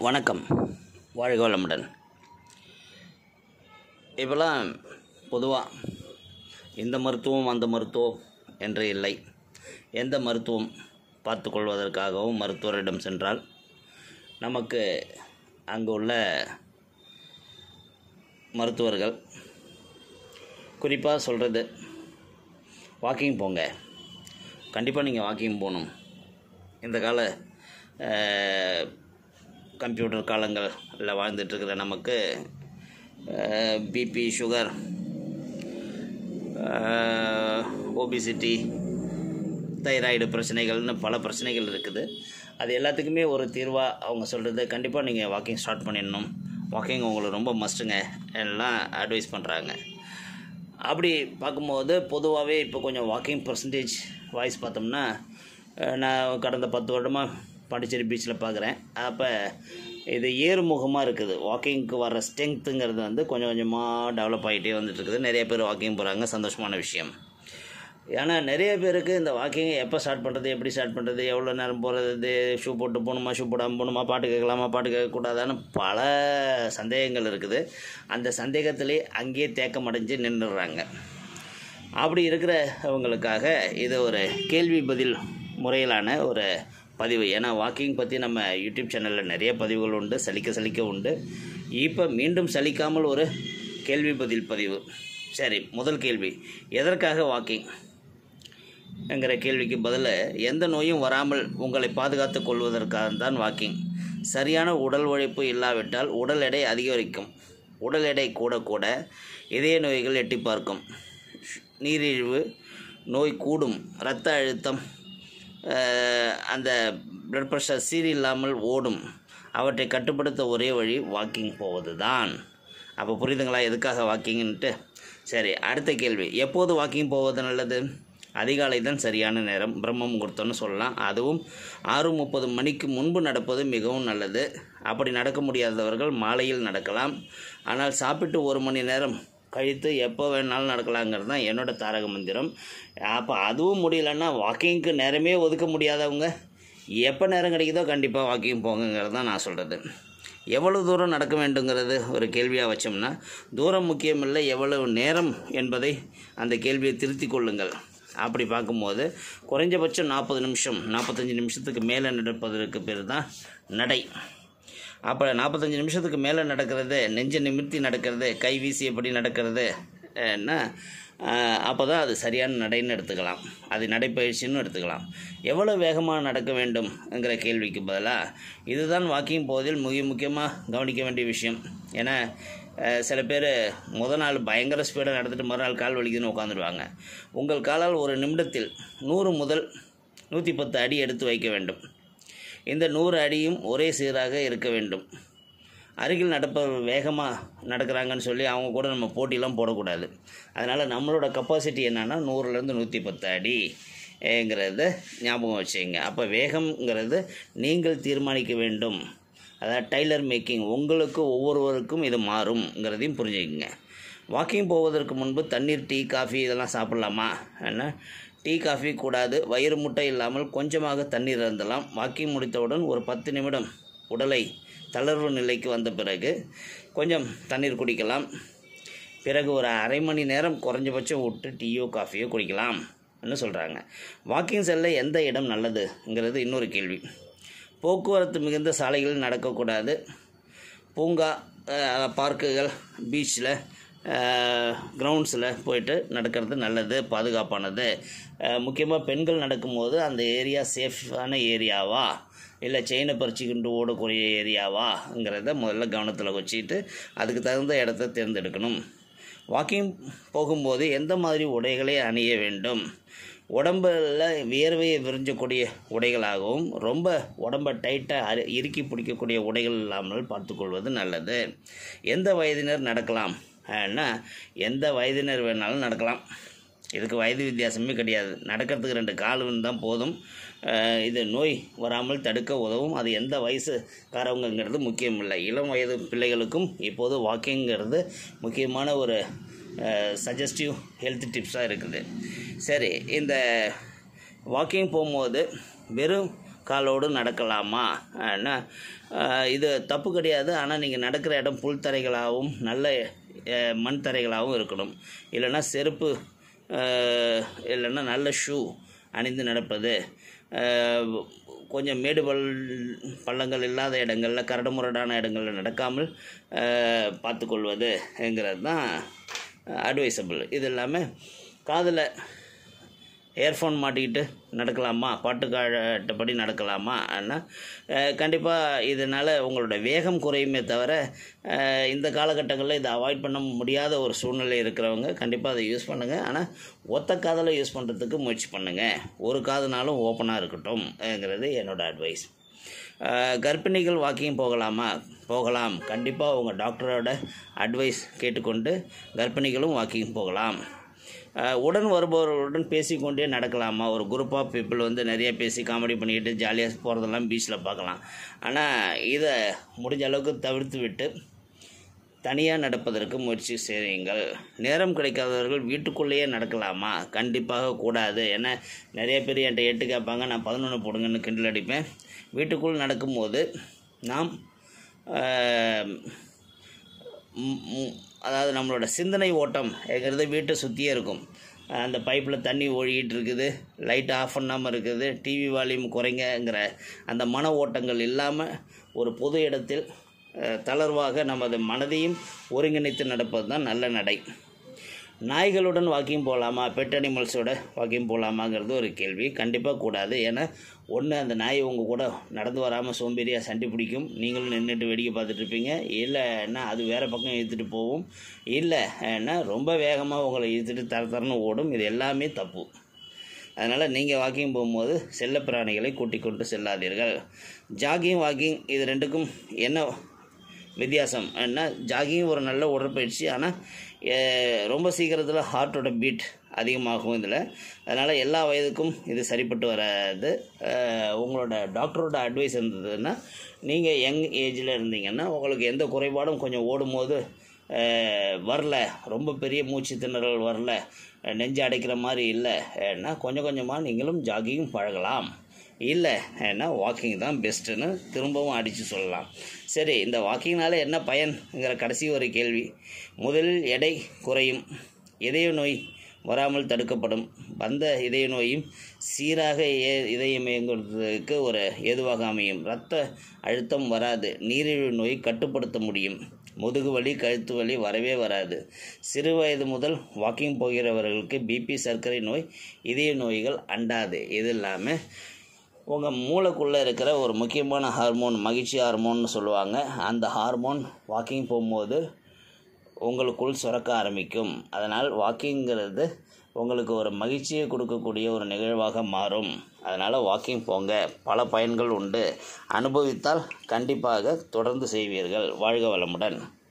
வணக்கம். வாழ்க வளமுடன். இப்போலாம் பொதுவாக இந்த மருத்துவம் அந்த மருத்துவம் என்று இல்லை. எந்த மருத்துவம் பார்த்து கொள்வதற்காகவும் மருத்துவரிடம் சென்றால் நமக்கு அங்கு உள்ள மருத்துவர்கள் குறிப்பாக சொல்கிறது, வாக்கிங் போங்க, கண்டிப்பாக நீங்கள் வாக்கிங் போகணும். இந்த கால கம்ப்யூட்டர் காலங்களில் வாழ்ந்துட்டுருக்கிற நமக்கு பிபி, சுகர், ஒபிசிட்டி, தைராய்டு பிரச்சனைகள்னு பல பிரச்சனைகள் இருக்குது. அது எல்லாத்துக்குமே ஒரு தீர்வாக அவங்க சொல்கிறது, கண்டிப்பாக நீங்கள் வாக்கிங் ஸ்டார்ட் பண்ணிடணும், வாக்கிங் உங்களுக்கு ரொம்ப மஸ்ட்டுங்க எல்லாம் அட்வைஸ் பண்ணுறாங்க. அப்படி பார்க்கும்போது பொதுவாகவே இப்போ கொஞ்சம் வாக்கிங் பர்சன்டேஜ் வாய்ஸ் பார்த்தோம்னா, நான் கடந்த 10 வருடமாக பாண்டிச்சேரி பீச்சில் பார்க்குறேன். அப்போ இது ஏறுமுகமாக இருக்குது. வாக்கிங்க்கு வர ஸ்ட்ரென்த்துங்கிறது கொஞ்சம் கொஞ்சமாக டெவலப் ஆகிட்டே வந்துட்டுருக்குது. நிறைய பேர் வாக்கிங் போகிறாங்க, சந்தோஷமான விஷயம். ஏன்னா நிறைய பேருக்கு இந்த வாக்கிங்கை எப்போ ஸ்டார்ட் பண்ணுறது, எப்படி ஸ்டார்ட் பண்ணுறது, எவ்வளோ நேரம் போகிறது, ஷூ போட்டு போகணுமா, ஷூ போடாமல் போகணுமா, பாட்டு கேட்கலாமா, பாட்டு கேட்கக்கூடாதான்னு பல சந்தேகங்கள் இருக்குது. அந்த சந்தேகத்திலே அங்கேயே தேக்கமடைஞ்சு நின்றுடுறாங்க. அப்படி இருக்கிறவங்களுக்காக இது ஒரு கேள்வி பதில் முறையிலான ஒரு பதிவு. ஏன்னா வாக்கிங் பற்றி நம்ம யூடியூப் சேனலில் நிறைய பதிவுகள் உண்டு, சலிக்க உண்டு. இப்போ மீண்டும் சலிக்காமல் ஒரு கேள்வி பதில் பதிவு. சரி, முதல் கேள்வி, எதற்காக வாக்கிங் என்கிற கேள்விக்கு பதில், எந்த நோயும் வராமல் உங்களை பாதுகாத்து கொள்வதற்காகத்தான் வாக்கிங். சரியான உடல் உழைப்பு இல்லாவிட்டால் உடல் எடை அதிகரிக்கும். உடல் எடை கூட கூட இதய நோய்கள் எட்டி பார்க்கும். நீரிழிவு நோய் கூடும். இரத்த அழுத்தம், அந்த பிளட் ப்ரெஷர் சீரில்லாமல் ஓடும். அவற்றை கட்டுப்படுத்த ஒரே வழி வாக்கிங் போவது தான். அப்போ புரியுதுங்களா எதுக்காக வாக்கிங்ன்ட்டு? சரி, அடுத்த கேள்வி, எப்போது வாக்கிங் போவது நல்லது? அதிகாலை தான் சரியான நேரம், பிரம்ம முகூர்த்தம்னு சொல்லலாம். அதுவும் 6:30 மணிக்கு முன்பு நடப்பது மிகவும் நல்லது. அப்படி நடக்க முடியாதவர்கள் மாலையில் நடக்கலாம். ஆனால் சாப்பிட்டு 1 மணி நேரம் கழித்து எப்போ வேணாலும் நடக்கலாங்கிறது தான் என்னோடய தாரக மந்திரம். அப்போ அதுவும் முடியலன்னா வாக்கிங்க்கு நேரமே ஒதுக்க முடியாதவங்க எப்போ நேரம் கிடைக்குதோ கண்டிப்பாக வாக்கிங் போங்கிறது தான் நான் சொல்கிறது. எவ்வளவு தூரம் நடக்க வேண்டுங்கிறது ஒரு கேள்வியாக வச்சோம்னா, தூரம் முக்கியமில்லை, எவ்வளவு நேரம் என்பதை அந்த கேள்வியை திருத்தி கொள்ளுங்கள். அப்படி பார்க்கும்போது குறைஞ்சபட்சம் 40 நிமிஷம் 45 நிமிஷத்துக்கு மேலே நடப்பதற்கு பேர் தான் நடை. அப்போ 45 நிமிஷத்துக்கு மேலே நடக்கிறது, நெஞ்சை நிமிர்த்தி நடக்கிறது, கை வீசியபடி நடக்கிறது அப்போ தான் அது சரியான நடைன்னு எடுத்துக்கலாம், அது நடைப்பயிற்சின்னு எடுத்துக்கலாம். எவ்வளோ வேகமாக நடக்க வேண்டும்ங்கிற கேள்விக்கு பதிலாக இதுதான் வாக்கிங் போவதில் முக்கியமாக கவனிக்க வேண்டிய விஷயம். ஏன்னா சில பேர் முதல் நாள் பயங்கர ஸ்பீடாக நடந்துட்டு மறுநாள் கால் வலிக்குதுன்னு உட்காந்துடுவாங்க. உங்கள் காலால் ஒரு நிமிடத்தில் 100 முதல் 110 அடி எடுத்து வைக்க வேண்டும். இந்த 100 அடியும் ஒரே சீராக இருக்க வேண்டும். அருகில் நடப்பவர் வேகமாக நடக்கிறாங்கன்னு சொல்லி அவங்க கூட நம்ம போட்டிலாம் போடக்கூடாது. அதனால் நம்மளோட கெப்பாசிட்டி என்னென்னா 100லேருந்து 110 அடிங்கிறத ஞாபகம் வச்சுங்க. அப்போ வேகம்ங்கிறது நீங்கள் தீர்மானிக்க வேண்டும். அதாவது டைலர் மேக்கிங், உங்களுக்கு ஒவ்வொருவருக்கும் இது மாறும்ங்கிறதையும் புரிஞ்சுக்கங்க. வாக்கிங் போவதற்கு முன்பு தண்ணீர், டீ, காஃபி இதெல்லாம் சாப்பிட்லாமா? என்ன, டீ காஃபி கூடாது. வயிறு முட்டை இல்லாமல் கொஞ்சமாக தண்ணீர் இருந்தலாம். வாக்கிங் முடித்தவுடன் ஒரு 10 நிமிடம் உடலை தளர்வு நிலைக்கு வந்த பிறகு கொஞ்சம் தண்ணீர் குடிக்கலாம். பிறகு ஒரு அரை மணி நேரம் குறைஞ்சபட்சம் விட்டு டீயோ காஃபியோ குடிக்கலாம்னு சொல்கிறாங்க. வாக்கிங் செல்ல எந்த இடம் நல்லதுங்கிறது இன்னொரு கேள்வி. போக்குவரத்து மிகுந்த சாலைகளில் நடக்கக்கூடாது. பூங்கா, பார்க்குகள், பீச்சில், கிரவுண்ட்ஸில் போயிட்டு நடக்கிறது நல்லது, பாதுகாப்பானது. முக்கியமாக பெண்கள் நடக்கும்போது அந்த ஏரியா சேஃபான ஏரியாவா இல்லை செயினை பறிச்சுக்கிண்டு ஓடக்கூடிய ஏரியாவாங்கிறத முதல்ல கவனத்தில் வச்சுக்கிட்டு அதுக்கு தகுந்த இடத்த தேர்ந்தெடுக்கணும். வாக்கிங் போகும்போது எந்த மாதிரி உடைகளை அணிய வேண்டும்? உடம்பில் வியர்வையை விரிஞ்சக்கூடிய உடைகளாகவும் ரொம்ப உடம்பை டைட்டாக இறுக்கி பிடிக்கக்கூடிய உடைகள் இல்லாமல் பார்த்துக்கொள்வது நல்லது. எந்த வயதினர் நடக்கலாம்? எந்த வயதினர் வேணாலும் நடக்கலாம். இதுக்கு வயது வித்தியாசமே கிடையாது. நடக்கிறதுக்கு 2 கால் தான் போதும். இது நோய் வராமல் தடுக்க உதவும். அது எந்த வயசுக்காரவங்கிறது முக்கியம் இல்லை. இளம் வயது பிள்ளைகளுக்கும் இப்போது வாக்கிங்கிறது முக்கியமான ஒரு சஜஸ்டிவ் ஹெல்த் டிப்ஸாக இருக்குது. சரி, இந்த வாக்கிங் போகும்போது வெறும் காலோடு நடக்கலாமா? இது தப்பு கிடையாது. ஆனால் நீங்கள் நடக்கிற இடம் புல் தரைகளாகவும் நல்ல மண் தரைகளாகவும் இருக்கணும். இல்லைன்னா செருப்பு, இல்லைன்னா நல்ல ஷூ அணிந்து நடப்பது. கொஞ்சம் மேடு பள்ளங்கள் இல்லாத இடங்களில், கரடுமுரடான இடங்களில் நடக்காமல் பார்த்துக்கொள்வதுங்கிறது தான் அட்வைசபிள். இது இல்லாமல் காதில் இயர்ஃபோன் மாட்டிக்கிட்டு நடக்கலாமா? பாட்டுக்காட்டப்படி நடக்கலாமா? ஆனால் கண்டிப்பாக இதனால் உங்களோட வேகம் குறையுமே தவிர, இந்த காலகட்டங்களில் இதை அவாய்ட் பண்ண முடியாத ஒரு சூழ்நிலை இருக்கிறவங்க கண்டிப்பாக அதை யூஸ் பண்ணுங்கள். ஆனால் ஒத்த காதில் யூஸ் பண்ணுறதுக்கு முயற்சி பண்ணுங்கள். ஒரு காதுனாலும் ஓப்பனாக இருக்கட்டும்ங்கிறது என்னோடய அட்வைஸ். கர்ப்பிணிகள் வாக்கிங் போகலாமா? போகலாம். கண்டிப்பாக உங்கள் டாக்டரோட அட்வைஸ் கேட்டுக்கொண்டு கர்ப்பிணிகளும் வாக்கிங் போகலாம். உடன் வருபவர்களுடன் பேசிக்கொண்டே நடக்கலாமா? ஒரு குரூப் ஆஃப் பீப்புள் நிறைய பேசி காமெடி பண்ணிக்கிட்டு ஜாலியாக போகிறதெல்லாம் பீச்சில் பார்க்கலாம். ஆனால் இதை முடிஞ்ச அளவுக்கு தவிர்த்து விட்டு தனியாக நடப்பதற்கு முயற்சி செய்யுங்கள். நேரம் கிடைக்காதவர்கள் வீட்டுக்குள்ளேயே நடக்கலாமா? கண்டிப்பாக கூடாது. ஏன்னா நிறைய பேர் என்கிட்ட 8 கேட்பாங்க, நான் 11 போடுங்கன்னு கிண்டல் அடிப்பேன். வீட்டுக்குள் நடக்கும்போது நாம் அதாவது நம்மளோட சிந்தனை ஓட்டம்ங்கிறது வீட்டை சுற்றியே இருக்கும். அந்த பைப்பில் தண்ணி ஒழுகிட்டு இருக்குது, லைட் ஆஃப் பண்ணாமல் இருக்குது, டிவி வால்யூம் குறைங்கிற அந்த மன ஓட்டங்கள் இல்லாமல் ஒரு பொது இடத்தில் தளர்வாக நமது மனதையும் ஒருங்கிணைத்து நடப்பது தான் நல்ல நடை. நாய்களுடன் வாக்கிங் போகலாமா? பெட் அனிமல்ஸோட வாக்கிங் போகலாமாங்கிறது ஒரு கேள்வி. கண்டிப்பாக கூடாது. ஏன்னா ஒன்று, அந்த நாய் உங்கள் கூட நடந்து வராமல் சோம்பேறியாக சண்டி பிடிக்கும், நீங்களும் நின்றுட்டு வேடிக்கை பார்த்துட்ருப்பீங்க. இல்லைன்னா அது வேறு பக்கம் இழுத்துட்டு போகும். இல்லைன்னா ரொம்ப வேகமாக உங்களை இழுத்துட்டு தரன்னு ஓடும். இது எல்லாமே தப்பு. அதனால் நீங்கள் வாக்கிங் போகும்போது செல்லப்பிராணிகளை கூட்டிக் கொண்டு செல்லாதீர்கள். ஜாகிங், வாக்கிங் இது ரெண்டுக்கும் என்ன வித்தியாசம்? ஏன்னா ஜாகிங் ஒரு நல்ல உடற்பயிற்சி. ஆனால் ரொம்ப சீக்கிரத்தில் ஹார்ட்டோட பீட் அதிகமாகும் இதில். அதனால் எல்லா வயதுக்கும் இது சரிப்பட்டு வராது. உங்களோட டாக்டரோட அட்வைஸ் இருந்ததுன்னா, நீங்கள் யங் ஏஜில் இருந்தீங்கன்னா உங்களுக்கு எந்த குறைபாடும் கொஞ்சம் ஓடும்போது வரல, ரொம்ப பெரிய மூச்சு திணறல் வரல, நெஞ்சு அடைக்கிற மாதிரி இல்லைன்னா கொஞ்சம் கொஞ்சமாக நீங்களும் ஜாகிங் பழகலாம். இல்லை ஏன்னா வாக்கிங் தான் பெஸ்ட்டுன்னு திரும்பவும் அடித்து சொல்லலாம். சரி, இந்த வாக்கிங்னால என்ன பயன்ங்கிற கடைசி ஒரு கேள்வி. முதலில் எடை குறையும், இதய நோய் வராமல் தடுக்கப்படும், வந்த இதய நோயும் சீராக இதயம் இயங்குவதற்கு ஒரு ஏதுவாக அமையும், இரத்த அழுத்தம் வராது, நீரிழிவு நோய் கட்டுப்படுத்த முடியும், முதுகு வலி கழுத்து வலி வரவே வராது. சிறு வயது முதல் வாக்கிங் போகிறவர்களுக்கு பிபி, சர்க்கரை நோய், இதய நோய்கள் அண்டாது. இது இல்லாமல் உங்கள் மூளைக்குள்ளே இருக்கிற ஒரு முக்கியமான ஹார்மோன், மகிழ்ச்சி ஹார்மோன்னு சொல்லுவாங்க, அந்த ஹார்மோன் வாக்கிங் போகும்போது உங்களுக்குள் சுரக்க ஆரம்பிக்கும். அதனால் வாக்கிங்கிறது உங்களுக்கு ஒரு மகிழ்ச்சியை கொடுக்கக்கூடிய ஒரு நிகழ்வாக மாறும். அதனால் வாக்கிங் போங்க, பல பயன்கள் உண்டு. அனுபவித்தால் கண்டிப்பாக தொடர்ந்து செய்வீர்கள். வாழ்க வளமுடன்.